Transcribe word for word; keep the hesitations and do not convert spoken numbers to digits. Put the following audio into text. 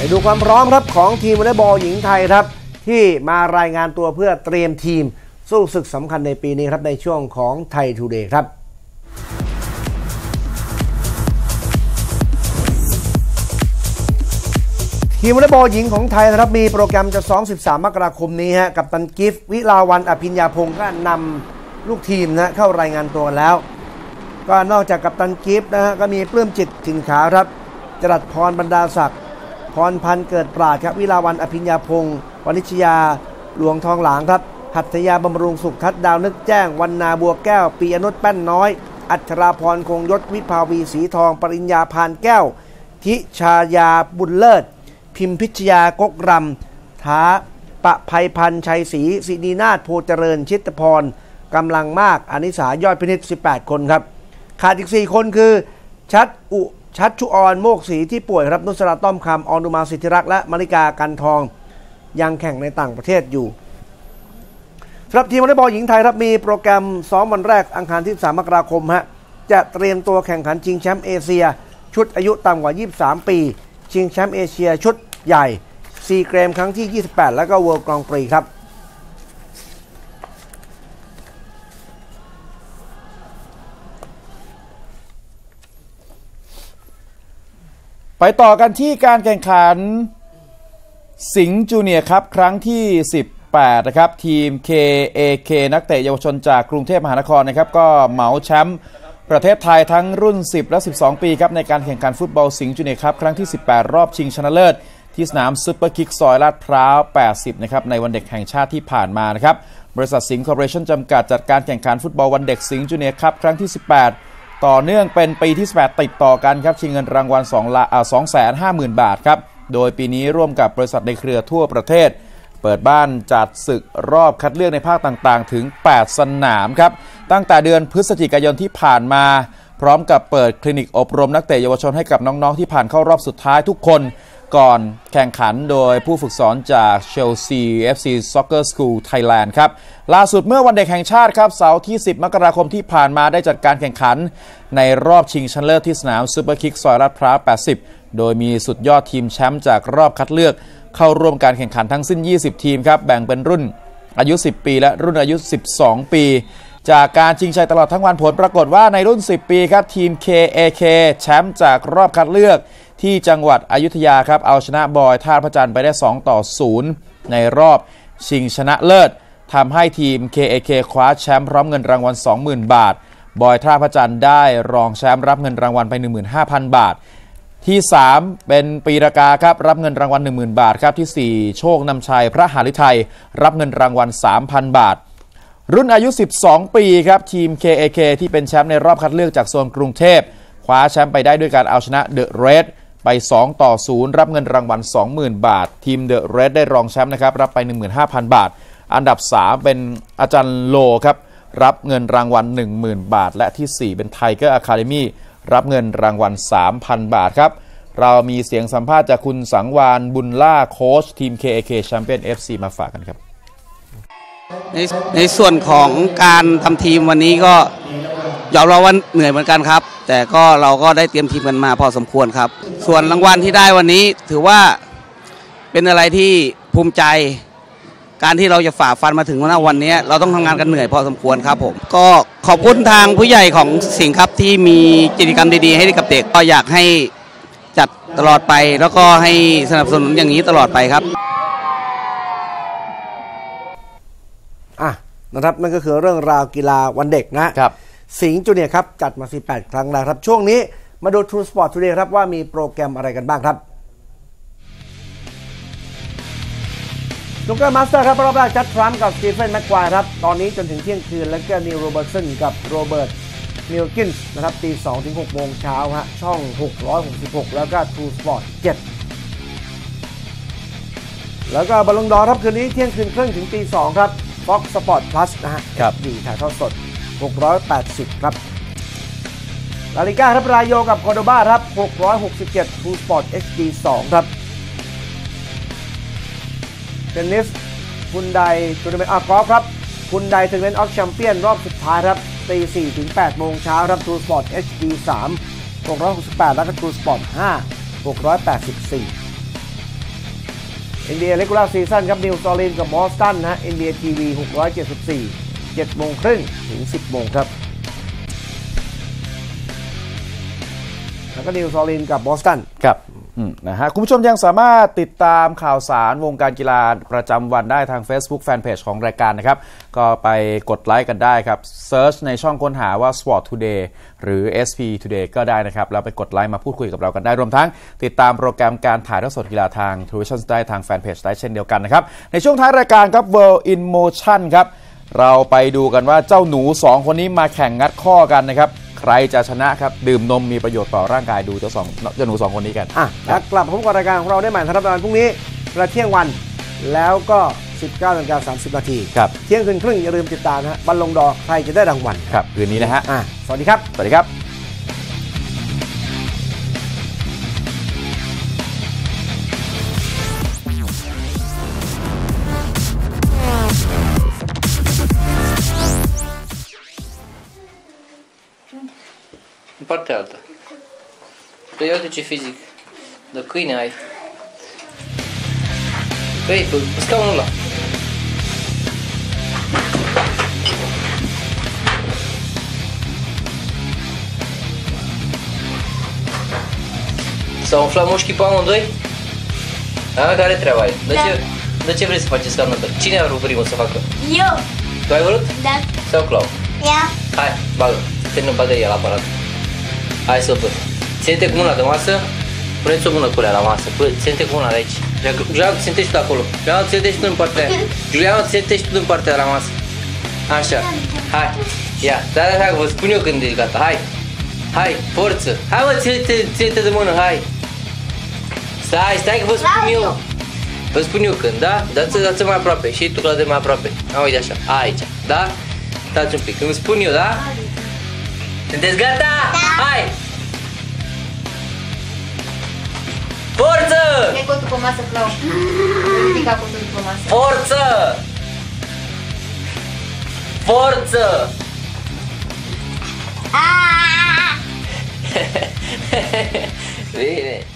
ดูความพร้อมครับของทีมวอลเลย์บอลหญิงไทยครับที่มารายงานตัวเพื่อเตรียมทีมสู้ศึกสำคัญในปีนี้ครับในช่วงของไทยทูเดย์ครับทีมวอลเลย์บอลหญิงของไทยนะครับมีโปรแกรมจะซ้อมสิบสามมกราคมนี้ฮะกับตันกิฟต์วิลาวันอภิญญาพงศ์ก็นำลูกทีมนะเข้ารายงานตัวแล้วก็นอกจากกัปตันกิฟต์นะฮะก็มีปลื้มจิตถิ่นขาวครับจรัสพรบรรดาศักดิ์พรพันธ์เกิดปราดครับวิลาวันอภิญญาพงศ์วณิชยาหลวงทองหลางครับหัตถยาบำรุงสุขทัศน์ดาวนึกแจ้งวรรณาบัวแก้วปีอนุชแป้นน้อยอัชราพรคงยศวิภาวีสีทองปริญญาพานแก้วทิชายาบุญเลิศพิมพิชยากกรำท้าปะภัยพันธ์ชัยศรีศินีนาถโพเจริญชิตพรกำลังมากอนิสายอดพินิจสิบแปดคนครับขาดอีกสี่คนคือชัดอุชัดชุออนโมกศรีที่ป่วยครับนุสราต้อมคำออนุมาสิทธิรักษ์และมริกากันทองยังแข่งในต่างประเทศอยู่สำหรับทีมวอลเลย์บอลหญิงไทยครับมีโปรแกรมซ้อมวันแรกอังคารที่สามมกราคมฮะจะเตรียมตัวแข่งขันชิงแชมป์เอเชียชุดอายุต่ำกว่ายี่สิบสามปีชิงแชมป์เอเชียชุดใหญ่ซีเกมครั้งที่ยี่สิบแปดแล้วก็เวิลด์กรองปรีครับไปต่อกันที่การแข่งขันสิงห์จูเนียร์ครับครั้งที่สิบแปดนะครับทีม เค เอ เค นักเตะเยาวชนจากกรุงเทพมหานครนะครับก็เหมาแชมป์ประเทศไทยทั้งรุ่นสิบและสิบสองปีครับในการแข่งขันฟุตบอลสิงห์จูเนียร์ครับครั้งที่สิบแปดรอบชิงชนะเลิศที่สนามซุปเปอร์คิกซอยลาดพร้าวแปดสิบนะครับในวันเด็กแห่งชาติที่ผ่านมานะครับบริษัทสิงห์คอร์ปอเรชั่นจำกัดจัดการแข่งขันฟุตบอลวันเด็กสิงห์จูเนียร์ครับครั้งที่สิบแปดต่อเนื่องเป็นปีที่สิบแปดติดต่อกันครับชิงเงินรางวัลสองแสนห้าหมื่นบาทครับโดยปีนี้ร่วมกับบริษัทในเครือทั่วประเทศเปิดบ้านจัดศึกรอบคัดเลือกในภาคต่างๆถึงแปดสนามครับตั้งแต่เดือนพฤศจิกายนที่ผ่านมาพร้อมกับเปิดคลินิกอบรมนักเตะเยาวชนให้กับน้องๆที่ผ่านเข้ารอบสุดท้ายทุกคนก่อนแข่งขันโดยผู้ฝึกสอนจากเชลซี เอฟ ซี Soccer School Thailand ครับล่าสุดเมื่อวันเด็กแห่งชาติครับเสาร์ที่สิบมกราคมที่ผ่านมาได้จัดการแข่งขันในรอบชิงชนะเลิศที่สนามซุปเปอร์คิกซอยลาดพร้าวแปดสิบโดยมีสุดยอดทีมแชมป์จากรอบคัดเลือกเข้าร่วมการแข่งขันทั้งสิ้นยี่สิบทีมครับแบ่งเป็นรุ่นอายุสิบปีและรุ่นอายุสิบสองปีจากการชิงชัยตลอดทั้งวันผลปรากฏว่าในรุ่นสิบปีครับทีม เค เอ เค แชมป์จากรอบคัดเลือกที่จังหวัดอยุธยาครับเอาชนะบอยท่าพระจันทร์ไปได้สองต่อศูนย์ในรอบชิงชนะเลิศทำให้ทีม เค เอ เค คว้าแชมป์พร้อมเงินรางวัล สองหมื่น บาทบอยท่าพระจันทร์ได้รองแชมป์รับเงินรางวัลไป หนึ่งหมื่นห้าพัน บาทที่สามเป็นปีรากาครับรับเงินรางวัล หนึ่งหมื่น บาทครับที่สี่โชคนำชัยพระหฤทัยรับเงินรางวัล สามพัน บาทรุ่นอายุสิบสองปีครับทีม เค เอ เค ที่เป็นแชมป์ในรอบคัดเลือกจากโซนกรุงเทพคว้าแชมป์ไปได้ด้วยการเอาชนะเดอะเรดไปสองต่อศูนย์รับเงินรางวัล สองหมื่น บาททีมเดอะเรดได้รองแชมป์นะครับรับไป หนึ่งหมื่นห้าพัน บาทอันดับสามเป็นอาจารย์โลครับรับเงินรางวัล หนึ่งหมื่น บาทและที่สี่เป็นไทเกอร์อะคาเดมี่รับเงินรางวัล สามพัน บาทครับเรามีเสียงสัมภาษณ์จากคุณสังวานบุญล่าโค้ชทีม เค เอ เค Champion เอฟ ซี มาฝากกันครับในในส่วนของการทำทีมวันนี้ก็ยอมรับว่าเหนื่อยเหมือนกันครับแต่ก็เราก็ได้เตรียมทีมกันมาพอสมควรครับส่วนรางวัลที่ได้วันนี้ถือว่าเป็นอะไรที่ภูมิใจการที่เราจะฝ่าฟันมาถึงวันนี้เราต้องทำงานกันเหนื่อยพอสมควรครับผมก็ขอบคุณทางผู้ใหญ่ของสิงห์ครับที่มีกิจกรรมดีๆให้กับเด็กก็อยากให้จัดตลอดไปแล้วก็ให้สนับสนุนอย่างนี้ตลอดไปครับอ่ะนะครับนั่นก็คือเรื่องราวกีฬาวันเด็กนะครับสิงห์จูเนียร์ครับจัดมาสิบแปดครั้งแล้วครับช่วงนี้มาดู True Sport Today ครับว่ามีโปรแกรมอะไรกันบ้างครับสนุกเกอร์มาสเตอร์ครับรอบแรกจัดทรัมป์กับสตีเฟนแม็กควายครับตอนนี้จนถึงเที่ยงคืนแล้วก็นิวโรเบิร์ตสันกับโรเบิร์ตมิลกินส์นะครับตีสองถึงหกโมงเช้าฮะช่องหกร้อยหกสิบหกแล้วก็ True Sport เจ็ดแล้วก็บอลลูนดอร์ครับคืนนี้เที่ยงคืนครึ่งถึงตีสองครับFox Sport Plus นะฮะครับดีถ่ายทอดสดหกร้อยแปดสิบครับลาลิก้าครับรายโยกับคอร์โดบาครับหกร้อยหกสิบเจ็ด True Sport เอช ดี สองครับเทนนิสคุณไดทัวร์นาเมนต์อากอล์ฟครับคุณไดทัวร์นาเมนต์ออฟแชมเปี้ยนรอบสุดท้ายครับตีสี่ถึงแปดโมงเช้าครับ True Sport เอช ดี สาม หกร้อยหกสิบแปดแล้วก็ True Sport ห้า หกร้อยแปดสิบสี่เอ็น บี เอ Regular Season ครับนิวซอลินกับบอสตันนะฮะ เอ็น บี เอ ที วี หกร้อยเจ็ดสิบสี่ เจ็ดโมงครึ่งถึง สิบโมงครับแล้วก็นิวซอลินกับบอสตันครับนะฮะคุณผู้ชมยังสามารถติดตามข่าวสารวงการกีฬาประจำวันได้ทาง Facebook Fanpage ของรายการนะครับก็ไปกดไลค์กันได้ครับเซิร์ชในช่องค้นหาว่า Sport Today หรือ เอส พี Today ก็ได้นะครับแล้วไปกดไลค์มาพูดคุยกับเรากันได้รวมทั้งติดตามโปรแกรมการถ่ายทอดสดกีฬาทาง Television ได้ทาง Fanpage ได้เช่นเดียวกันนะครับในช่วงท้ายรายการครับ World in Motion ครับเราไปดูกันว่าเจ้าหนูสองคนนี้มาแข่งงัดข้อกันนะครับใครจะชนะครับดื่มนมมีประโยชน์ต่อร่างกายดูเจ้าสองเจ้าหนูสองคนนี้กันอ่ะแล้วกลับพบกับรายการของเราได้ใหม่ทันทีวันพรุ่งนี้ประเที่ยงวันแล้วก็ สิบเก้านาฬิกาสามสิบนาทีครับเที่ยงคืนครึ่งอย่าลืมติดตามนะฮะบัลลงดอร์ใครจะได้รางวัลครับคืนนี้นะฮะอ่ะสวัสดีครับสวัสดีครับ În partea alta. Păi uite ce fizic. De câine ai. Păi, pe scaunul ăla. S-au umflat mușchii pe amândoi? A, care treaba ai? De, da. ce, de ce vrei să faci scaunul ăsta? Cine a vrut primul să facă? Eu. Tu ai vrut? Da. Sau Clau? Ia. Hai, bagă. Termină bateria la aparat. Hai să-l pun. Ține-te cu mâna de masă. Puneți o mână cu ea la masă. Ține-te cu mâna de aici. Juliana, ține-te și tu acolo. Juliana, ține-te și tu în partea aia. Juliana, ține-te și tu în partea la masă. Așa. Hai. Ia. Da, da, da, vă spun eu când e gata. Hai. Hai, forță. Hai, mă, ține-te, ține-te de mână. Hai. Stai, stai că vă spun eu. Vă spun eu când, da? Dați-o, dați-o mai aproape. Și tu, Claude, mai aproape. A, uite așa. Aici. Da? Stați un pic. Când spun eu, da? Sunteți gata? Da. Hai! Forță! Pune cotul pe masă, Clau. Ridica cotul pe masă. Forță! Forță! Bine!